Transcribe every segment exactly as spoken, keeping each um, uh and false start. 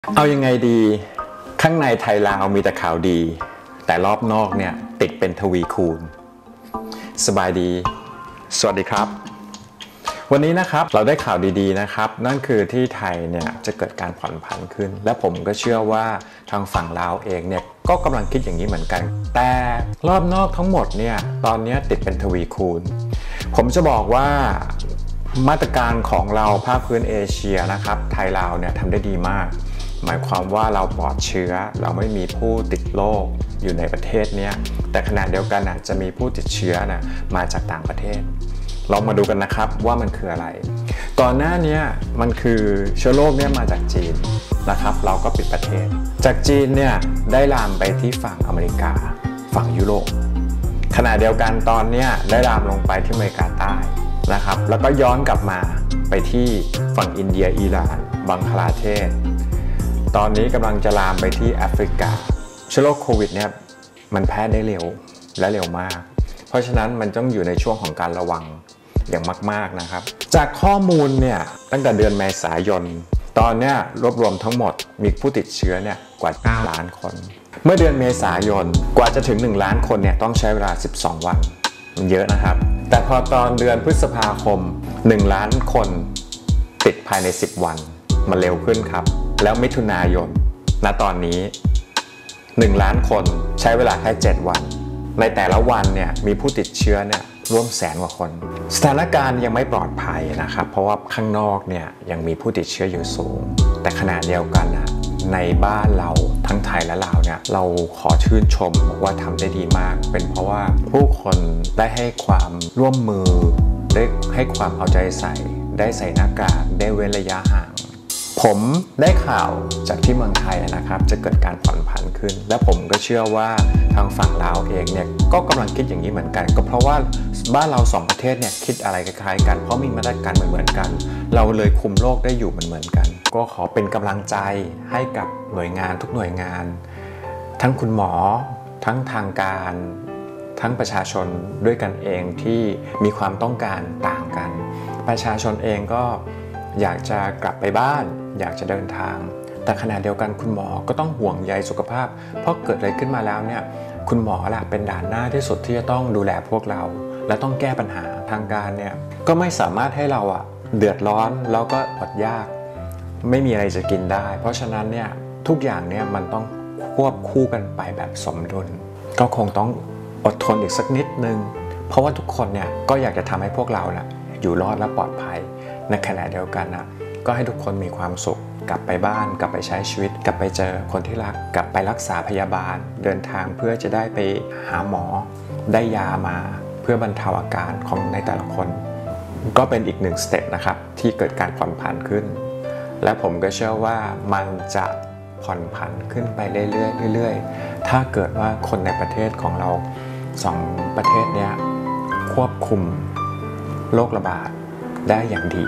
เอายังไงดีข้างในไทยลาวมีแต่ข่าวดีแต่รอบนอกเนี่ยติดเป็นทวีคูณสบายดีสวัสดีครับวันนี้นะครับเราได้ข่าวดีๆนะครับนั่นคือที่ไทยเนี่ยจะเกิดการผ่อนผันขึ้นและผมก็เชื่อว่าทางฝั่งลาวเองเนี่ยก็กำลังคิดอย่างนี้เหมือนกันแต่รอบนอกทั้งหมดเนี่ยตอนนี้ติดเป็นทวีคูณผมจะบอกว่ามาตรการของเราภาคพื้นเอเชียนะครับไทยลาวเนี่ยทำได้ดีมากหมายความว่าเราปลอดเชื้อเราไม่มีผู้ติดโรคอยู่ในประเทศนี้แต่ขณะเดียวกันจะมีผู้ติดเชื้อนะมาจากต่างประเทศลองมาดูกันนะครับว่ามันคืออะไรก่อนหน้านี้มันคือเชื้อโรคเนี่ยมาจากจีนนะครับเราก็ปิดประเทศจากจีนเนี่ยได้ลามไปที่ฝั่งอเมริกาฝั่งยุโรปขณะเดียวกันตอนนี้ได้ลามลงไปที่อเมริกาใต้นะครับแล้วก็ย้อนกลับมาไปที่ฝั่งอินเดียอิหร่านบังคลาเทศตอนนี้กำลังจะลามไปที่แอฟริกาเชื้อโรคโควิดเนี่ยมันแพร่ได้เร็วและเร็วมากเพราะฉะนั้นมันต้องอยู่ในช่วงของการระวังอย่างมากๆนะครับจากข้อมูลเนี่ยตั้งแต่เดือนเมษายนตอนนี้รวบรวมทั้งหมดมีผู้ติดเชื้อเนี่ยกว่าเก้าล้านคนเมื่อเดือนเมษายนกว่าจะถึงหนึ่งล้านคนเนี่ยต้องใช้เวลาสิบสองวันมันเยอะนะครับแต่พอตอนเดือนพฤษภาคมหนึ่งล้านคนติดภายในสิบวันมันเร็วขึ้นครับแล้วมิถุนายนณตอนนี้หนึ่งล้านคนใช้เวลาแค่เจ็ดวันในแต่ละวันเนี่ยมีผู้ติดเชื้อเนี่ยร่วมแสนกว่าคนสถานการณ์ยังไม่ปลอดภัยนะครับเพราะว่าข้างนอกเนี่ยยังมีผู้ติดเชื้ออยู่สูงแต่ขณะเดียวกันนะในบ้านเราทั้งไทยและลาวเนี่ยเราขอชื่นชมบอกว่าทำได้ดีมากเป็นเพราะว่าผู้คนได้ให้ความร่วมมือได้ให้ความเอาใจใส่ได้ใส่หน้ากากได้เว้นระยะห่างผมได้ข่าวจากที่เมืองไทยนะครับจะเกิดการผ่อนผันขึ้นและผมก็เชื่อว่าทางฝั่งลาวเองเนี่ยก็กำลังคิดอย่างนี้เหมือนกันก็เพราะว่าบ้านเราสองประเทศเนี่ยคิดอะไรคล้ายๆกันเพราะมีมาตรการเหมือนๆกันเราเลยคุมโรคได้อยู่เหมือนๆกันก็ขอเป็นกำลังใจให้กับหน่วยงานทุกหน่วยงานทั้งคุณหมอทั้งทางการทั้งประชาชนด้วยกันเองที่มีความต้องการต่างกันประชาชนเองก็อยากจะกลับไปบ้านอยากจะเดินทางแต่ขณะเดียวกันคุณหมอก็ต้องห่วงใยสุขภาพเพราะเกิดอะไรขึ้นมาแล้วเนี่ยคุณหมอแหละเป็นด่านหน้าที่สุดที่จะต้องดูแลพวกเราและต้องแก้ปัญหาทางการเนี่ยก็ไม่สามารถให้เราอะเดือดร้อนแล้วก็อดยากไม่มีอะไรจะกินได้เพราะฉะนั้นเนี่ยทุกอย่างเนี่ยมันต้องควบคู่กันไปแบบสมดุลก็คงต้องอดทนอีกสักนิดนึงเพราะว่าทุกคนเนี่ยก็อยากจะทำให้พวกเรานะอยู่รอดและปลอดภัยในขณะเดียวกันนะก็ให้ทุกคนมีความสุขกลับไปบ้านกลับไปใช้ชีวิตกลับไปเจอคนที่รักกลับไปรักษาพยาบาลเดินทางเพื่อจะได้ไปหาหมอได้ยามาเพื่อบรรเทาอาการของในแต่ละคนก็เป็นอีกหนึ่งสเต็ปนะครับที่เกิดการผ่อนผันขึ้นและผมก็เชื่อว่ามันจะผ่อนผันขึ้นไปเรื่อยๆเรื่อยๆถ้าเกิดว่าคนในประเทศของเราสองประเทศนี้ควบคุมโรคระบาดได้อย่างดี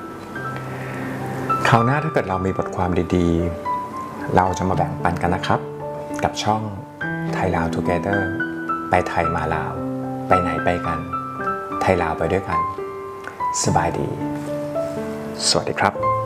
คราวหน้าถ้าเกิดเรามีบทความดีๆเราจะมาแบ่งปันกันนะครับกับช่องไทยลาว Together ไปไทยมาลาวไปไหนไปกันไทยลาวไปด้วยกันสบายดีสวัสดีครับ